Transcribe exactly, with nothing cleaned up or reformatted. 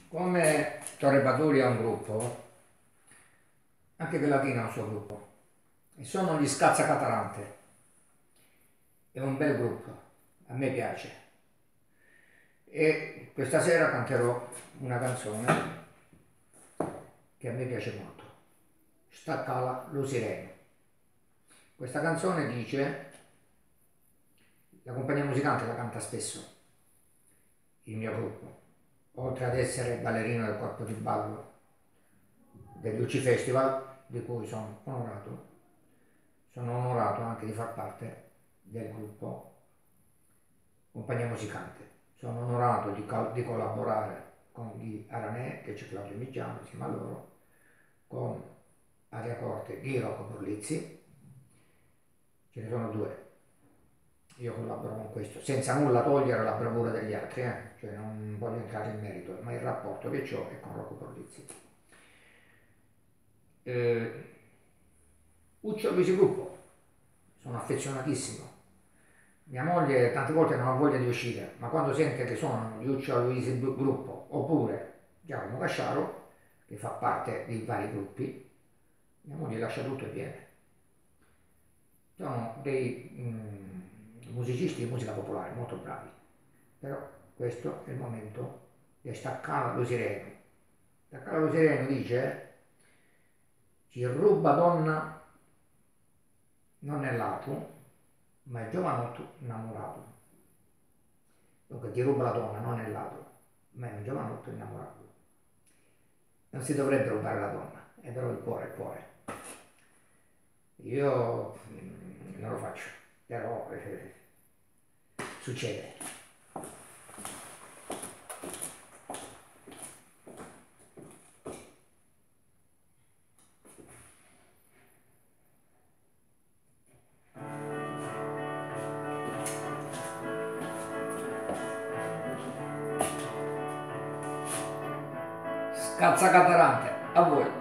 Come Torre Baduri ha un gruppo, anche Gelatina ha un suo gruppo, e sono gli Scazzacatarante. È un bel gruppo, a me piace. E questa sera canterò una canzone che a me piace molto, Staccala lo sireno. Questa canzone dice, la compagnia musicante la canta spesso, il mio gruppo, oltre ad essere ballerino del corpo di ballo degli U C I Festival, di cui sono onorato, sono onorato anche di far parte del gruppo compagnia musicante. Sono onorato di, di collaborare con gli Aranè, che c'è Claudio Migiano insieme a loro, con Aria Corte di Rocco Borlizzi, ce ne sono due. Io collaboro con questo, senza nulla togliere la bravura degli altri, eh? Cioè non voglio entrare in merito, ma il rapporto che ho è con Rocco Borlizzi. Eh, Uccio Luisi Gruppo, sono affezionatissimo. Mia moglie tante volte non ha voglia di uscire, ma quando sente che sono gli Uccio Luisi Gruppo oppure Giacomo Casciaro, che fa parte di vari gruppi, mia moglie lascia tutto e viene. Sono dei mm, musicisti di musica popolare molto bravi, però questo è il momento di staccare lo sireno. Staccare lo sireno dice: ci ruba donna non è lato, ma è giovanotto innamorato. Dunque ti ruba la donna non è lato, ma è un giovanotto innamorato. Non si dovrebbe rubare la donna, è però il cuore è il cuore. Io mm, non lo faccio, però eh, succede. Scazzacatarante, a voi.